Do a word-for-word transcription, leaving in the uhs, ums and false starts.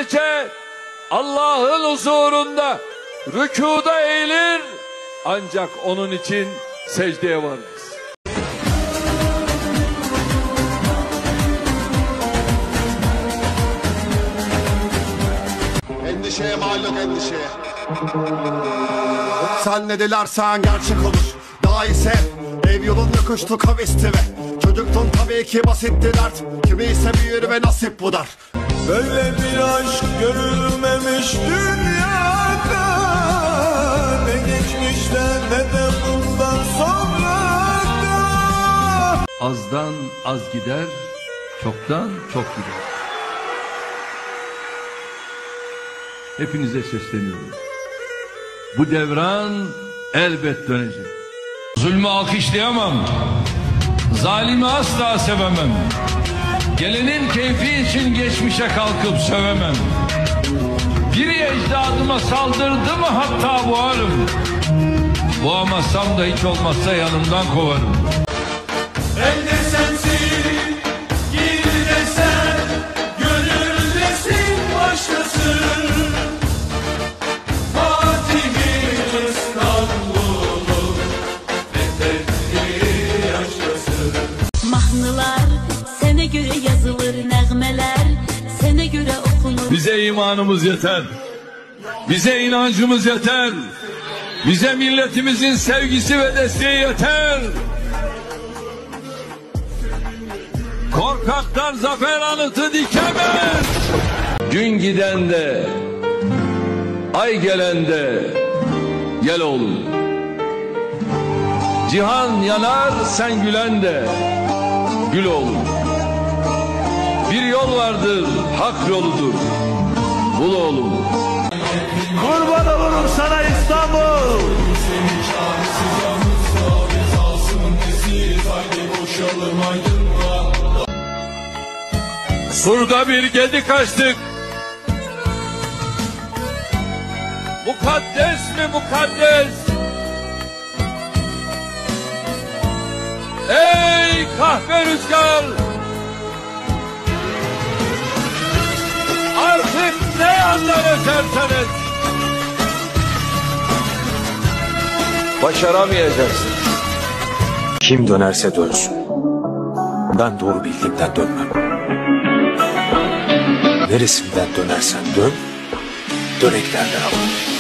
gece Allah'ın huzurunda rükuda eğilir, ancak onun için secdeye varırız. Endişeye mal yok, endişeye. Sen ne dilersen gerçek olur. Daha ise ev yolun yokuştu kavisti ve çocuktun tabii ki basitti dert. Kimi ise büyür ve nasip bu dar. Böyle bir aşk görülmemiş dünyada, ne geçmişte ne de bundan sonra da. Azdan az gider, çoktan çok gider. Hepinize sesleniyorum. Bu devran elbet dönecek. Zulmü alkışlayamam. Zalimi asla sevemem. Gelenin keyfi için geçmişe kalkıp sövemem. Biri ecdadıma saldırdı mı hatta boğarım. Boğamazsam da hiç olmazsa yanımdan kovarım. Ben de sensin, gir desen, gönüldesin başkası. Fatih'in İstanbul'u, fethetti yaşasın. Mahnılar sene göre yazılır, nəğmələr sene göre okunur. Bize imanımız yeter. Bize inancımız yeter. Bize milletimizin sevgisi ve desteği yeter. Korkaklar zafer anıtı dikemez. Gün giden de, ay gelen de, gel oğlum. Cihan yanar, sen gülen de, gül oğlum. Bir yol vardır, hak yoludur, bul oğlum. Kurban olurum sana İstanbul. Surda bir gedi kaçtık. Mukaddes mi mukaddes? Ey kahve rüzgar! Artık ne yandan eserseniz başaramayacaksınız. Kim dönerse dönsün. Ben doğru bildiğimden dönmem. Neresinden dönersen dön, döneklerden al.